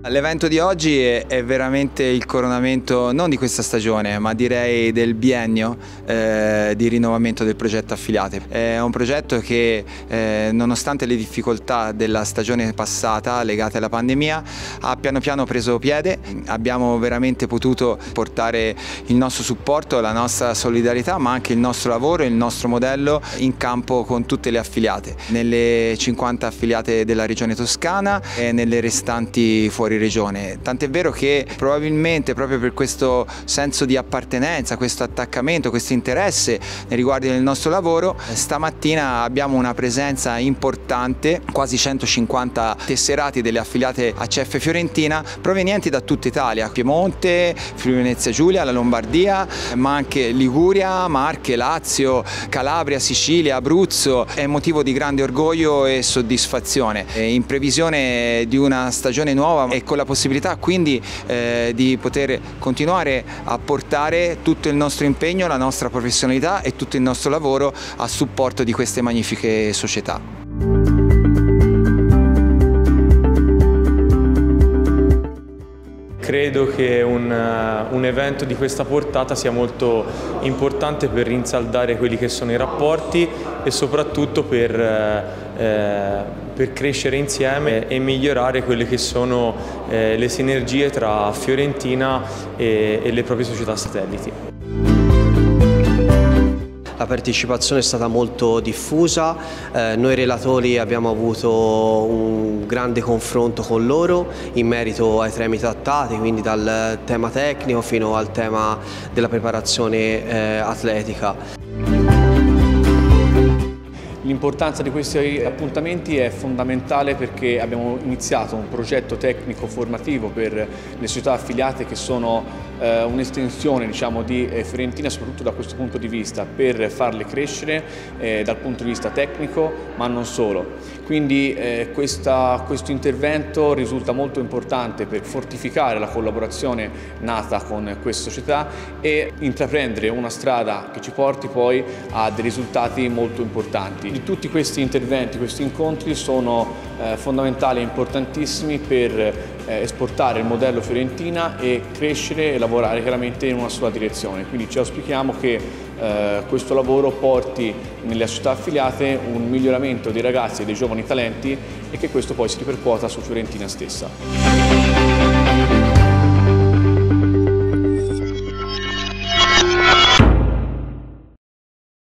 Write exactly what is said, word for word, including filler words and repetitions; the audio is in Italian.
L'evento di oggi è, è veramente il coronamento non di questa stagione, ma direi del biennio eh, di rinnovamento del progetto Affiliate. È un progetto che eh, nonostante le difficoltà della stagione passata legate alla pandemia ha piano piano preso piede. Abbiamo veramente potuto portare il nostro supporto, la nostra solidarietà, ma anche il nostro lavoro e il nostro modello in campo con tutte le affiliate, nelle cinquanta affiliate della regione Toscana e nelle restanti fuori regione. Tant'è vero che probabilmente proprio per questo senso di appartenenza, questo attaccamento, questo interesse nei riguardi del nostro lavoro, stamattina abbiamo una presenza importante, quasi centocinquanta tesserati delle affiliate A C F Fiorentina provenienti da tutta Italia, Piemonte, Friuli Venezia Giulia, la Lombardia, ma anche Liguria, Marche, Lazio, Calabria, Sicilia, Abruzzo. È motivo di grande orgoglio e soddisfazione in previsione di una stagione nuova e con la possibilità quindi eh, di poter continuare a portare tutto il nostro impegno, la nostra professionalità e tutto il nostro lavoro a supporto di queste magnifiche società. Credo che un, un evento di questa portata sia molto importante per rinsaldare quelli che sono i rapporti e soprattutto per, eh, per crescere insieme e migliorare quelle che sono eh, le sinergie tra Fiorentina e, e le proprie società satelliti. La partecipazione è stata molto diffusa, eh, noi relatori abbiamo avuto un grande confronto con loro in merito ai temi trattati, quindi dal tema tecnico fino al tema della preparazione eh, atletica. L'importanza di questi appuntamenti è fondamentale perché abbiamo iniziato un progetto tecnico formativo per le società affiliate che sono eh, un'estensione diciamo, di eh, Fiorentina, soprattutto da questo punto di vista, per farle crescere eh, dal punto di vista tecnico, ma non solo. Quindi eh, questa, questo intervento risulta molto importante per fortificare la collaborazione nata con queste società e intraprendere una strada che ci porti poi a dei risultati molto importanti. Tutti questi interventi, questi incontri sono eh, fondamentali e importantissimi per eh, esportare il modello Fiorentina e crescere e lavorare chiaramente in una sola direzione. Quindi ci auspichiamo che eh, questo lavoro porti nelle società affiliate un miglioramento dei ragazzi e dei giovani talenti e che questo poi si ripercuota su Fiorentina stessa.